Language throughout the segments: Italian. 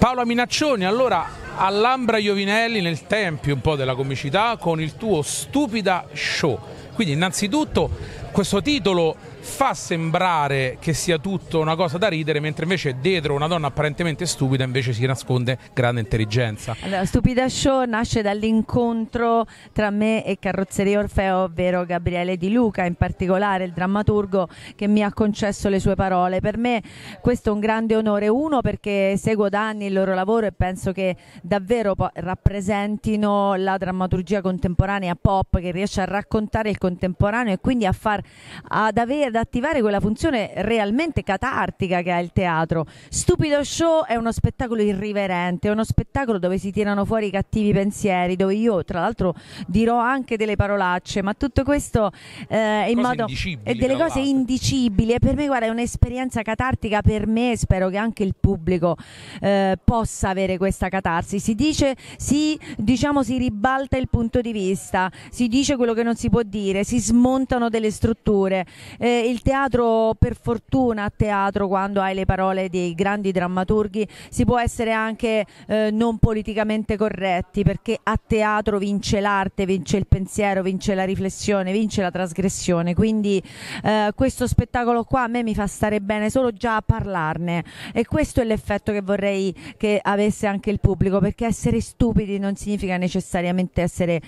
Paola Minaccioni, allora all'Ambra Iovinelli nel tempio un po' della comicità con il tuo Stupida Show. Quindi innanzitutto questo titolo fa sembrare che sia tutto una cosa da ridere, mentre invece dietro una donna apparentemente stupida invece si nasconde grande intelligenza. Allora, Stupida Show nasce dall'incontro tra me e Carrozzeria Orfeo, ovvero Gabriele Di Luca, in particolare il drammaturgo che mi ha concesso le sue parole. Per me questo è un grande onore, uno perché seguo da anni il loro lavoro e penso che davvero rappresentino la drammaturgia contemporanea pop, che riesce a raccontare il contemporaneo e quindi ad attivare quella funzione realmente catartica che ha il teatro. Stupido Show è uno spettacolo irriverente, è uno spettacolo dove si tirano fuori i cattivi pensieri, dove io tra l'altro dirò anche delle parolacce, ma tutto questo in modo è delle cose indicibili, e per me, guarda, è un'esperienza catartica per me. Spero che anche il pubblico possa avere questa catarsi. Si dice, si ribalta il punto di vista, si dice quello che non si può dire, si smontano delle strutture. Il teatro, per fortuna, a teatro, quando hai le parole dei grandi drammaturghi, si può essere anche non politicamente corretti, perché a teatro vince l'arte, vince il pensiero, vince la riflessione, vince la trasgressione. Quindi questo spettacolo qua a me mi fa stare bene solo già a parlarne, e questo è l'effetto che vorrei che avesse anche il pubblico, perché essere stupidi non significa necessariamente essere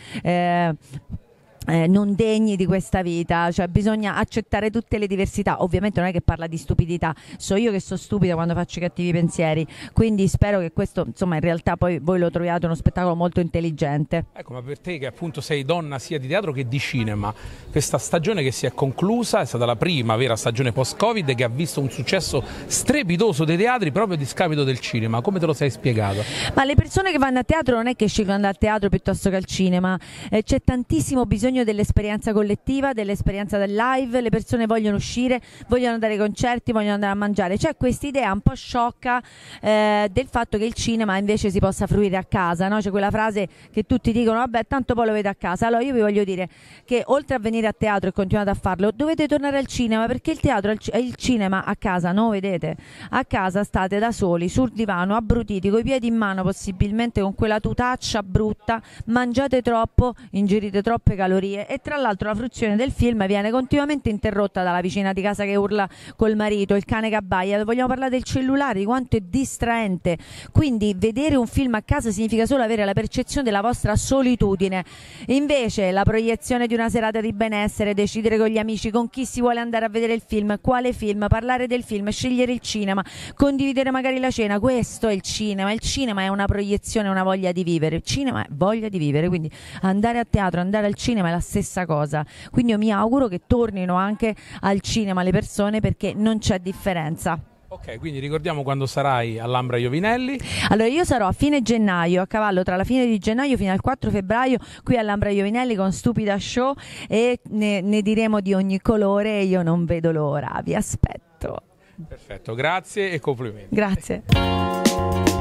non degni di questa vita, cioè bisogna accettare tutte le diversità. Ovviamente non è che parla di stupidità, so io che sono stupida quando faccio i cattivi pensieri, quindi spero che questo, insomma, in realtà poi voi lo troviate uno spettacolo molto intelligente. Ecco, ma per te che appunto sei donna sia di teatro che di cinema, questa stagione che si è conclusa è stata la prima vera stagione post-Covid che ha visto un successo strepitoso dei teatri proprio a discapito del cinema. Come te lo sei spiegato? Ma le persone che vanno a teatro non è che scelgono al teatro piuttosto che al cinema, c'è tantissimo bisogno dell'esperienza collettiva, dell'esperienza del live. Le persone vogliono uscire, vogliono andare ai concerti, vogliono andare a mangiare. C'è questa idea un po' sciocca del fatto che il cinema invece si possa fruire a casa, no? C'è quella frase che tutti dicono: vabbè, tanto poi lo vedo a casa. Allora io vi voglio dire che oltre a venire a teatro e continuate a farlo, dovete tornare al cinema, perché il teatro e il cinema a casa non vedete. A casa state da soli sul divano, abbrutiti, coi piedi in mano, possibilmente con quella tutaccia brutta, mangiate troppo, ingerite troppe calorie, e tra l'altro la fruizione del film viene continuamente interrotta dalla vicina di casa che urla col marito, il cane che abbaia. Vogliamo parlare del cellulare, di quanto è distraente. Quindi vedere un film a casa significa solo avere la percezione della vostra solitudine. Invece la proiezione di una serata di benessere, decidere con gli amici con chi si vuole andare a vedere il film, quale film, parlare del film, scegliere il cinema, condividere magari la cena, questo è il cinema. Il cinema è una proiezione, una voglia di vivere. Il cinema è voglia di vivere, quindi andare a teatro, andare al cinema è la stessa cosa. Quindi io mi auguro che tornino anche al cinema le persone, perché non c'è differenza. Ok, quindi ricordiamo quando sarai all'Ambra Iovinelli. Allora io sarò a fine gennaio, a cavallo tra la fine di gennaio fino al 4 febbraio qui all'Ambra Iovinelli con Stupida Show, e ne diremo di ogni colore, e io non vedo l'ora, vi aspetto. Perfetto, grazie e complimenti. Grazie.